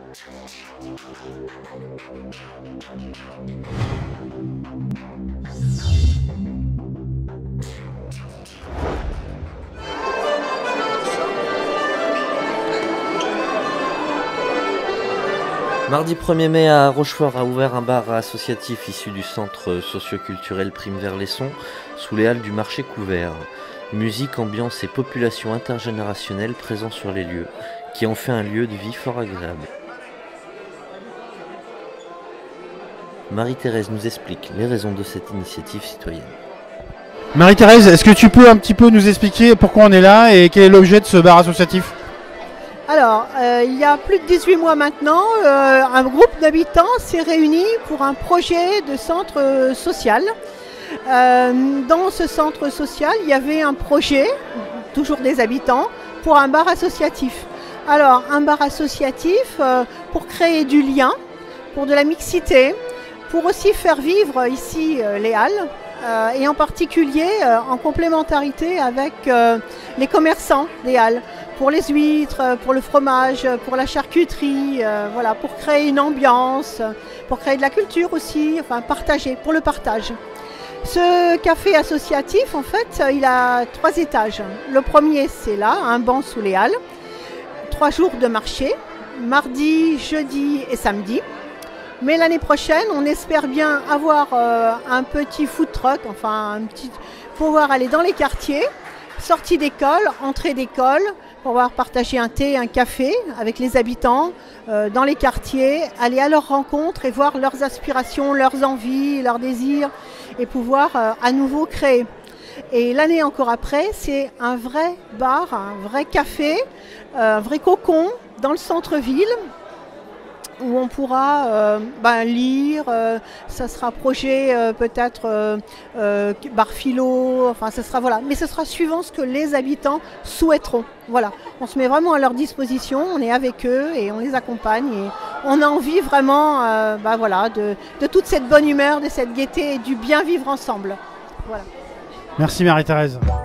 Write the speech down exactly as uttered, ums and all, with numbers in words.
Mardi premier mai à Rochefort a ouvert un bar associatif issu du centre socio-culturel Prime-Verlesson sous les halles du marché couvert. Musique, ambiance et population intergénérationnelle présents sur les lieux, qui en fait un lieu de vie fort agréable. Marie-Thérèse nous explique les raisons de cette initiative citoyenne. Marie-Thérèse, est-ce que tu peux un petit peu nous expliquer pourquoi on est là et quel est l'objet de ce bar associatif ? Alors, euh, il y a plus de dix-huit mois maintenant, euh, un groupe d'habitants s'est réuni pour un projet de centre euh, social. Euh, dans ce centre social, il y avait un projet, toujours des habitants, pour un bar associatif. Alors, un bar associatif euh, pour créer du lien, pour de la mixité, pour aussi faire vivre ici euh, les halles, euh, et en particulier euh, en complémentarité avec euh, les commerçants des halles, pour les huîtres, pour le fromage, pour la charcuterie, euh, voilà, pour créer une ambiance, pour créer de la culture aussi, enfin partager, pour le partage. Ce café associatif, en fait, il a trois étages. Le premier, c'est là, un banc sous les halles, trois jours de marché, mardi, jeudi et samedi. Mais l'année prochaine, on espère bien avoir euh, un petit food truck, enfin, un petit, pouvoir aller dans les quartiers, sortie d'école, entrée d'école, pour pouvoir partager un thé, un café avec les habitants euh, dans les quartiers, aller à leur rencontre et voir leurs aspirations, leurs envies, leurs désirs et pouvoir euh, à nouveau créer. Et l'année encore après, c'est un vrai bar, un vrai café, euh, un vrai cocon dans le centre-ville, où on pourra euh, ben, lire, euh, ça sera projet euh, peut-être euh, euh, bar philo, enfin ce sera voilà, mais ce sera suivant ce que les habitants souhaiteront. Voilà, on se met vraiment à leur disposition, on est avec eux et on les accompagne et on a envie vraiment euh, ben, voilà, de, de toute cette bonne humeur, de cette gaieté et du bien vivre ensemble. Voilà. Merci Marie-Thérèse.